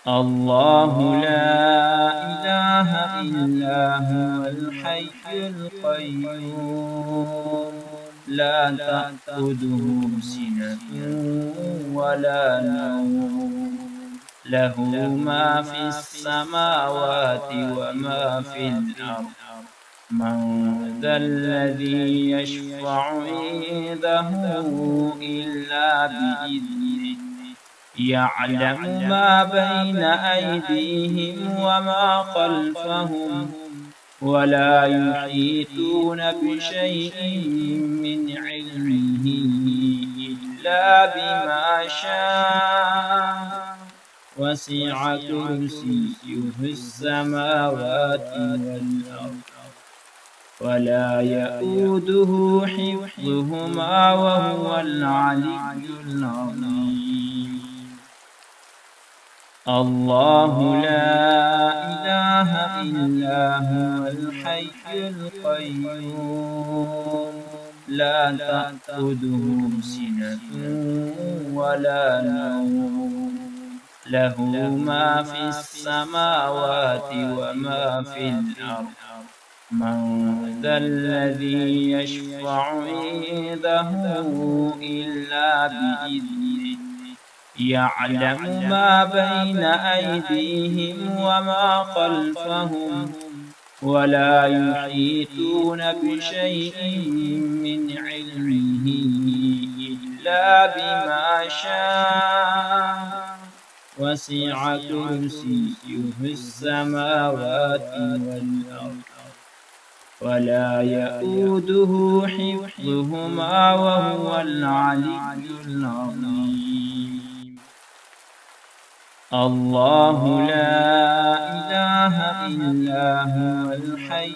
الله لا إله إلا هو الحي القيوم لا تأخذه سنة ولا نوم له ما في السماوات وما في الأرض من ذا الذي يشفع عنده إلا بإذنه يعلم ما بين أيديهم وما خلفهم ولا يحيطون بشيء من علمه إلا بما شاء وسع كرسيه السماوات والأرض ولا يئوده حفظهما وهو العلي العظيم الله لا إله إلا هو الحي القيوم لا تأخذه سنة ولا نوم له ما في السماوات وما في الأرض من ذا الذي يشفع عنده إلا بإذنه يعلم ما بين أيديهم وما خلفهم ولا يحيطون بشيء من علمه إلا بما شاء وسع كرسيه السماوات والأرض ولا يئوده حفظهما وهو العلي العظيم الله لا إله إلا هو الحي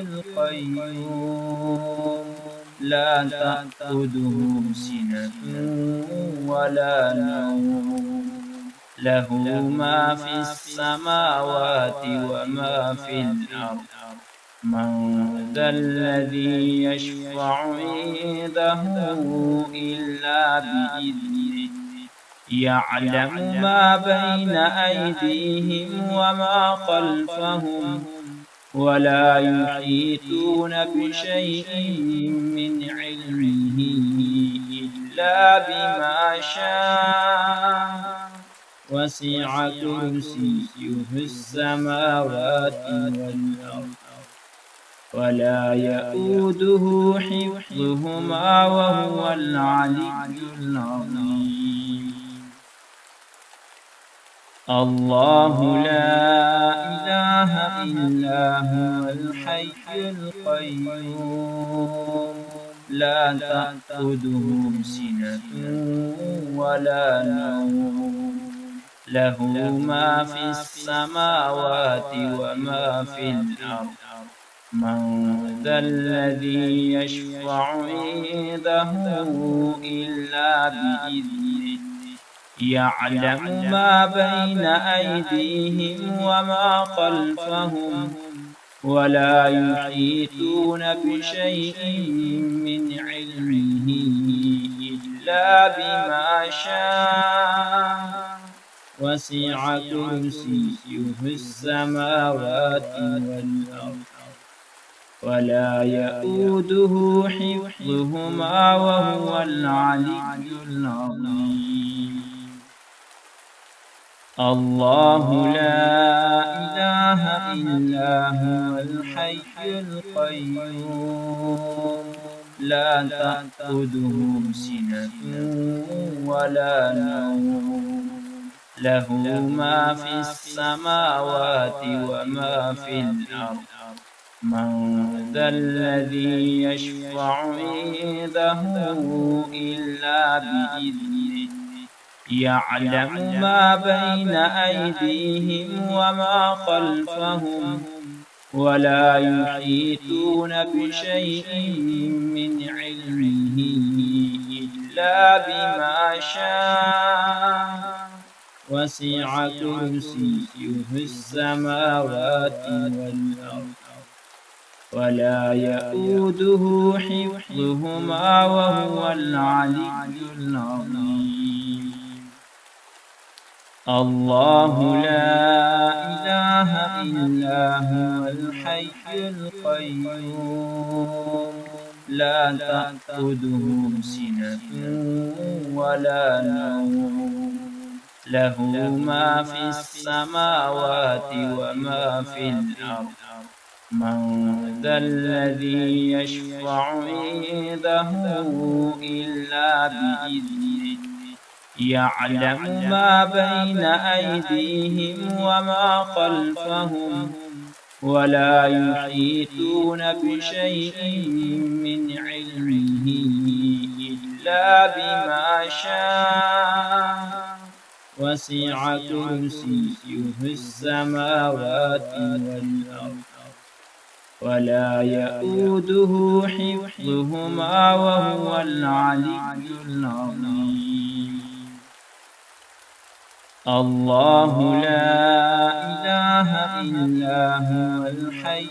القيوم لا تأخذه سنة ولا نوم له ما في السماوات وما في الأرض من ذا الذي يشفع عنده إلا بإذنه يعلم ما بين أيديهم وما خلفهم ولا يحيطون بشيء من علمه إلا بما شاء وسع كرسيه السماوات والأرض ولا يئوده حفظهما وهو العلي العظيم الله لا إله إلا هو الحي القيوم لا تأخذه سنة ولا نوم له ما في السماوات وما في الأرض من ذا الذي يشفع عنده إلا بإذنه يعلم ما بين أيديهم وما خلفهم ولا يحيطون بشيء من علمه إلا بما شاء وسع كرسيه السماوات والأرض ولا يئوده حفظهما وهو العلي العظيم الله لا إله إلا هو الحي القيوم لا تأخذه سنة ولا نوم له ما في السماوات وما في الأرض من ذا الذي يشفع عنده إلا بإذنه يعلم ما بين أيديهم وما خلفهم ولا يحيطون بشيء من علمه إلا بما شاء وسع كرسيه السماوات والأرض ولا يئوده حفظهما وهو العلي العظيم الله لا إله إلا هو الحي القيوم لا تأخذه سنة ولا نوم له ما في السماوات وما في الأرض من ذا الذي يشفع عنده إلا بإذنه يعلم ما بين أيديهم وما خلفهم ولا يحيطون بشيء من علمه إلا بما شاء وسع كرسيه السماوات والأرض ولا يؤوده حفظهما وهو العلي العظيم الله لا إله إلا هو الحي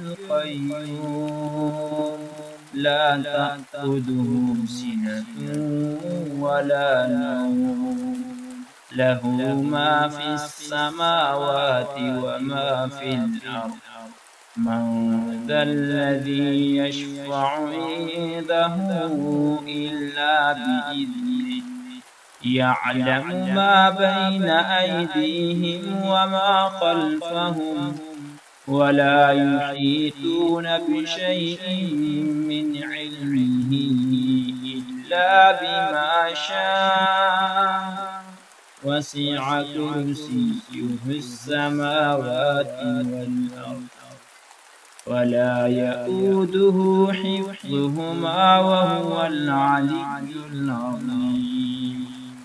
القيوم لا تأخذه سنة ولا نوم له ما في السماوات وما في الأرض من ذا الذي يشفع عنده إلا بإذنه يعلم ما بين أيديهم وما خلفهم ولا يحيطون بشيء من علمه إلا بما شاء وسع كرسيه السماوات والأرض ولا يؤوده حفظهما وهو العلي العظيم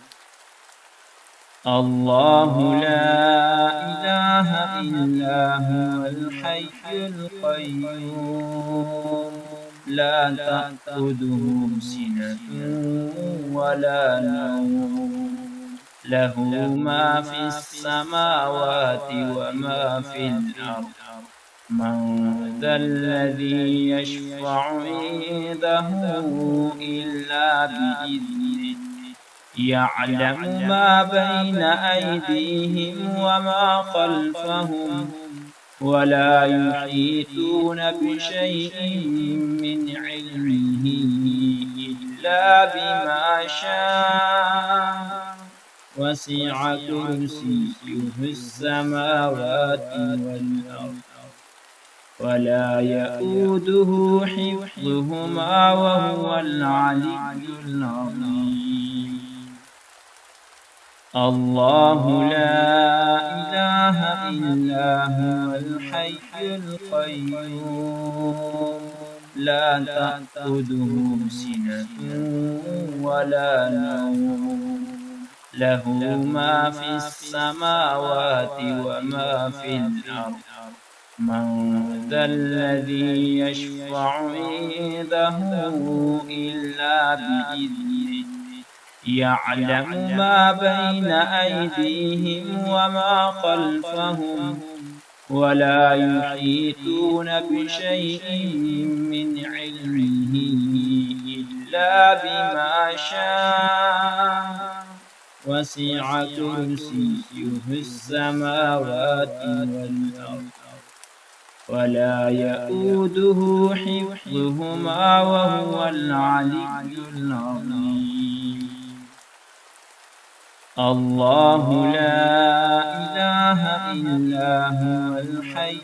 الله لا إله إلا هو الحي القيوم لا تأخذه سنة ولا نوم له ما في السماوات وما في الأرض من ذا الذي يشفع عنده إلا بإذنه يعلم ما بين أيديهم وما خلفهم ولا يحيطون بشيء من علمه إلا بما شاء وسع كرسيه السماوات والأرض ولا يؤوده حفظهما وهو العلي العظيم الله لا إله إلا هو الحي القيوم لا تأخذه سنة ولا نوم له ما في السماوات وما في الأرض من ذا الذي يشفع عنده إلا بإذنه يعلم ما بين أيديهم وما خلفهم ولا يحيطون بشيء من علمه إلا بما شاء وسع كرسيه السماوات والأرض ولا يؤوده حفظهما وهو العلي العظيم الله لا إله إلا هو الحي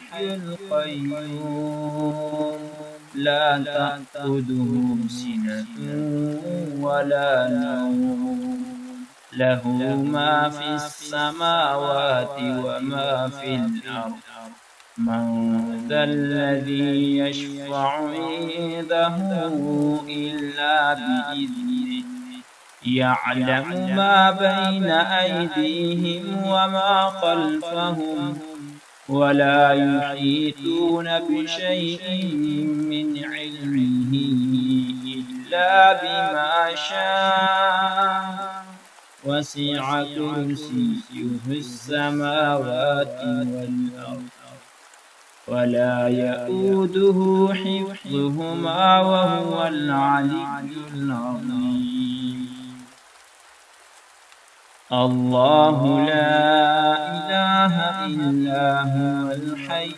القيوم لا تأخذه سنة ولا نوم له ما في السماوات وما في الأرض من ذا الذي يشفع عنده إلا بإذنه يعلم ما بين أيديهم وما خلفهم ولا يحيطون بشيء من علمه إلا بما شاء وسع كرسيه السماوات والأرض ولا يؤوده حفظهما وهو العلي العظيم الله لا إله إلا هو الحي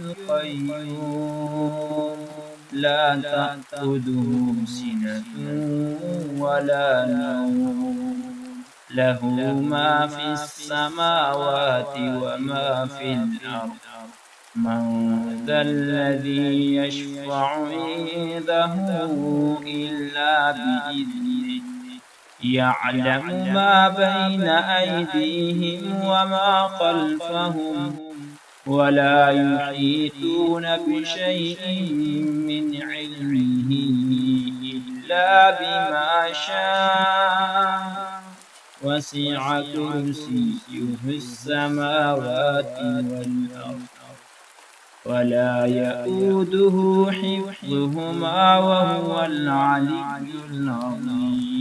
القيوم لا تأخذه سنة ولا نوم له ما في السماوات وما في الأرض من ذا الذي يشفع عنده إلا بإذنه يعلم ما بين أيديهم وما خلفهم ولا يحيطون بشيء من علمه إلا بما شاء وسع كرسيه السماوات والأرض ولا يئوده حفظهما وهو العلي العظيم